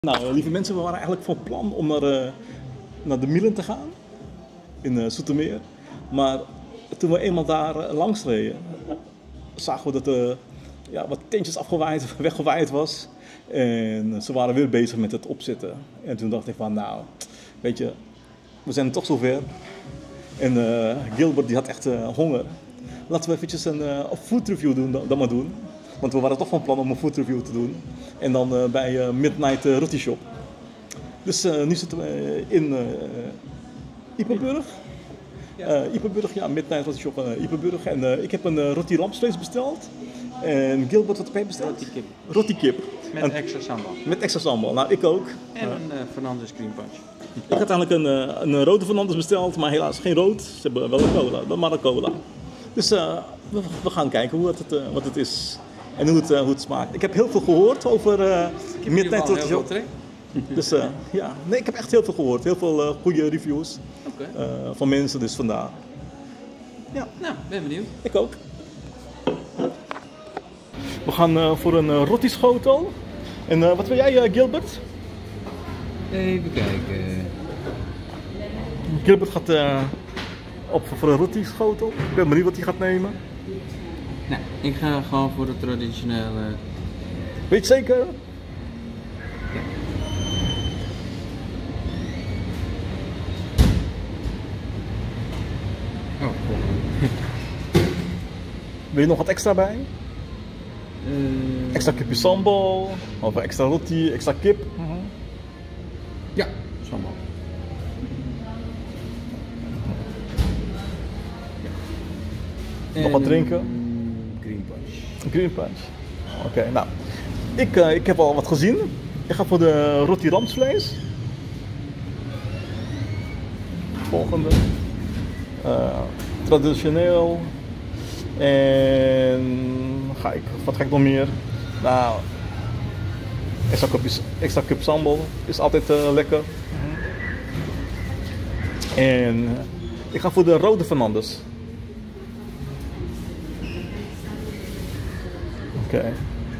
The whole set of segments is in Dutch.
Nou, lieve mensen, we waren eigenlijk van plan om naar de Mielen te gaan in Zoetermeer. Maar toen we eenmaal daar langs reden, zagen we dat wat tentjes weggewaaid was. En ze waren weer bezig met het opzetten. En toen dacht ik van, nou, weet je, we zijn toch zover. En Gilbert die had echt honger. Laten we eventjes een food review doen. Want we waren toch van plan om een food review te doen. En dan bij Midnight Roti Shop. Dus nu zitten we in Ypenburg. Ypenburg, ja, Midnight Roti Shop Ypenburg. En ik heb een roti lamsvlees besteld. En Gilbert, wat heb jij besteld? Roti kip. Roti kip. Met extra sambal. Met extra sambal. Nou, ik ook. En een Fernandes Green Punch. Ik had eigenlijk een rode Fernandes besteld, maar helaas geen rood. Ze hebben wel een cola, maar een cola. Dus we gaan kijken wat het is en hoe het smaakt. Ik heb heel veel gehoord over Midnight Roti Shop. Dus ja, nee, ik heb echt heel veel gehoord. Heel veel goede reviews van mensen, dus vandaar. Ja. Nou, ben benieuwd. Ik ook. We gaan voor een roti schotel. En wat wil jij, Gilbert? Even kijken. Gilbert gaat op voor een roti schotel. Ik ben benieuwd wat hij gaat nemen. Nou, ik ga gewoon voor de traditionele. Weet je zeker? Ja. Oh, cool. Wil je nog wat extra bij? Extra kipje sambal, of extra roti, extra kip. Ja, sambal. Ja. Nog wat drinken? Green Punch. Green punch. Oké, nou. Ik heb al wat gezien. Ik ga voor de roti lamsvlees. Volgende. Traditioneel. En wat ga ik nog meer? Nou, extra kip sambal is altijd lekker. En ik ga voor de rode Fernandes. Oké.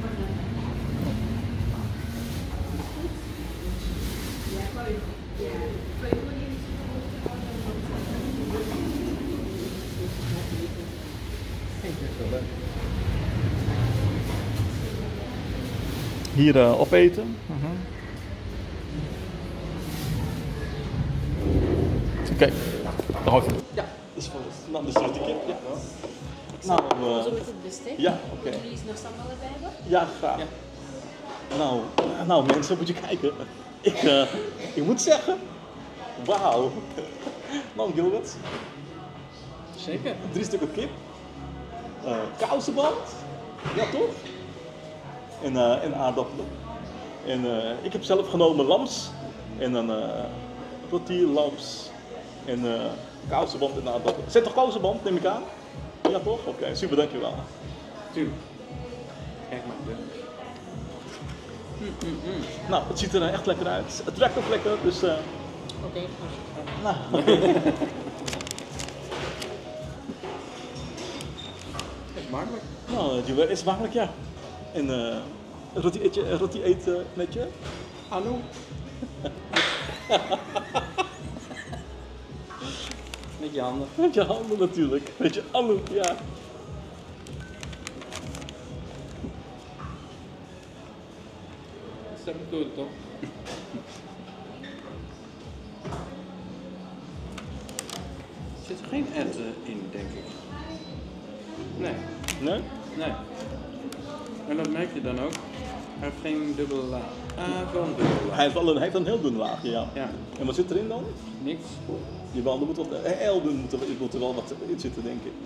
Hier opeten. Oké, dan hou ik het. Ja, dat is voor nou, dus die kip. Ja. Nou, Zo met het bestek? ja, oké. Wil je nog sambal erbij hebben? Ja, graag. Ja. Nou mensen, moet je kijken. Ik moet zeggen, wauw. Nou Gilbert. Zeker. 3 stukken kip. Kousenband. Ja toch? En aardappelen. En ik heb zelf genomen lams. En dan roti, lams. En kousenband en aardappelen. Zet toch kousenband, neem ik aan? Ja toch? Oké, super, dankjewel. Tuurlijk. Kijk maar. Nou, het ziet er echt lekker uit. Het ruikt ook lekker, dus... Oké. Nou. Is makkelijk. Nou, het is makkelijk, ja. En roti eten met je? Hallo. Met je handen. Met je handen natuurlijk. Met je handen, ja. Dat is goed toch? Er zitten geen erwten in, denk ik. Nee. Nee? Nee. En dat merk je dan ook. Hij heeft geen dubbele laag. Wel een dubbele laag. Hij heeft een heel dun laagje, ja. Ja. En wat zit erin dan? Niks. Jawel, er moet wat, heel dun moet er wel wat in zitten, denk ik.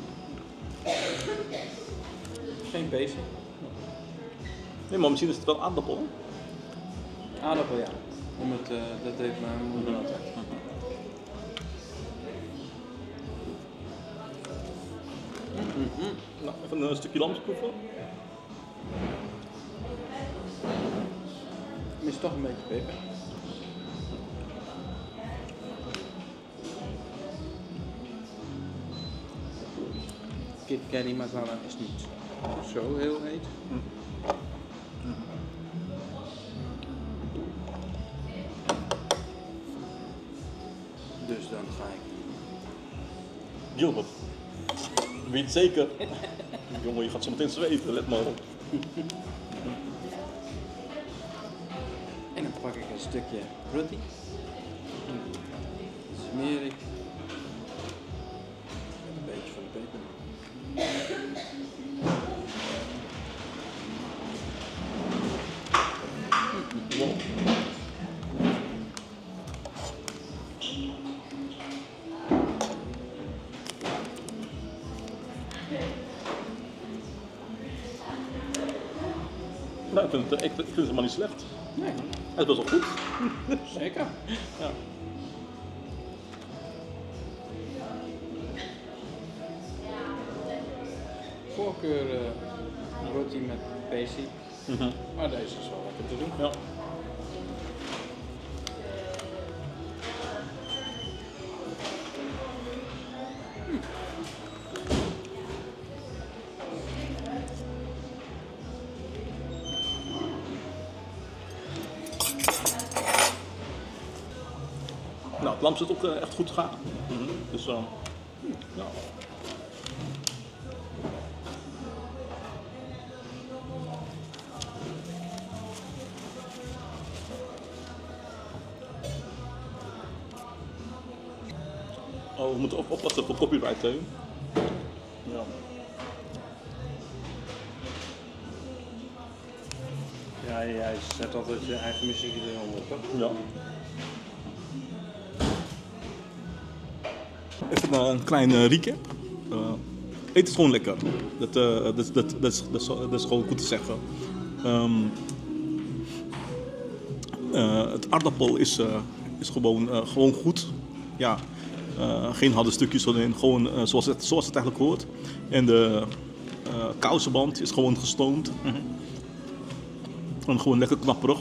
Geen pezen. Nee, maar misschien is het wel aardappel. Aardappel, ja. Om het, dat deed mijn moeder altijd. Nou, even een stukje lams proeven. Mis toch een beetje peper. Kip curry masala is niet zo heel heet. gelijk. Gilbert, weet het zeker? Jongen, je gaat zo meteen zweten, let maar op. En dan pak ik een stukje roti. Smeer ik. Met een beetje van de peper. Wow. Nou, ik vind het helemaal niet slecht. Nee, Het is best wel goed. zeker. Ja. Voorkeur roti met pesi. Maar deze is wel lekker te doen. Ja. Nou, het lam zit ook echt goed gaar. Dus ja. Oh, we moeten oppassen voor copyright, hè? Ja. Ja, jij zet altijd je eigen muziek eronder, toch? Ja. Even een klein recap. Eten is gewoon lekker. Dat is gewoon goed te zeggen. Het aardappel is gewoon goed. Ja. Geen harde stukjes erin, gewoon zoals het eigenlijk hoort. En de kousenband is gewoon gestoomd. En gewoon lekker knapperig.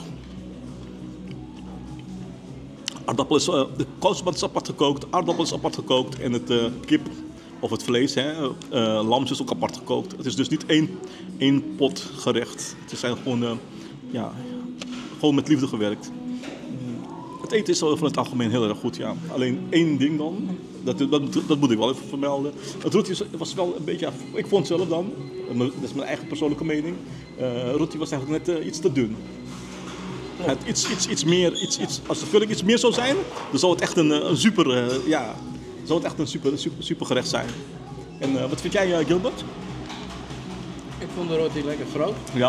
Aardappel is, de kousenband is apart gekookt, aardappel is apart gekookt en het kip of het vlees, lam is ook apart gekookt. Het is dus niet één pot gerecht. Het is gewoon, gewoon met liefde gewerkt. Het eten is van het algemeen heel erg goed, ja. Alleen één ding dan, dat moet ik wel even vermelden. Het roti was wel een beetje, ik vond zelf dan, dat is mijn eigen persoonlijke mening, roti was eigenlijk net iets te dun. Het iets meer, als de vulling iets meer zou zijn, dan zou het echt een super gerecht zijn. En wat vind jij, Gilbert? Ik vond de roti lekker groot. Ja.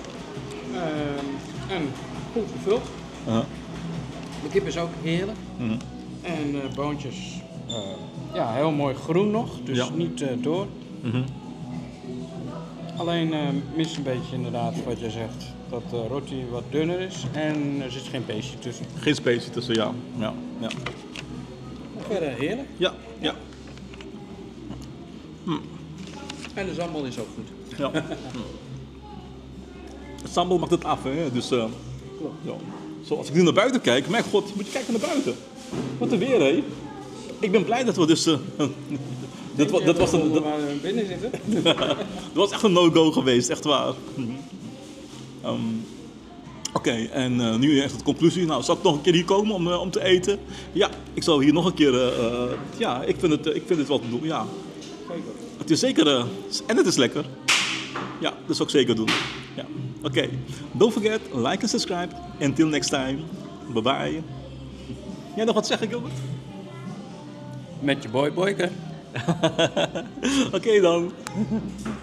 En goed gevuld. De kip is ook heerlijk. En boontjes, heel mooi groen nog, dus niet door. Alleen mist een beetje inderdaad wat je zegt, dat de roti wat dunner is en er zit geen peesje tussen. Geen specie tussen, ja. Maar verder heerlijk. Ja. En de sambal is ook goed. Ja. Het sambal maakt het af, hè. Dus, ja. Zo, als ik nu naar buiten kijk, mijn god, moet je kijken naar buiten. Wat een weer, hè. Ik ben blij dat we dus... dat was een... Waar we binnen zitten. Dat was echt een no-go geweest, echt waar. Oké, en nu echt de conclusie. Nou, zal ik nog een keer hier komen om te eten? Ja, ik zal hier nog een keer... ik vind het wel te doen, ja. Zeker. Het is zeker... en het is lekker. Ja, dat zou ik zeker doen. Ja. Oké. Don't forget, like en subscribe. Until next time. Bye bye. Jij nog wat zeggen, Gilbert? Met je boy Boyke. Oké dan.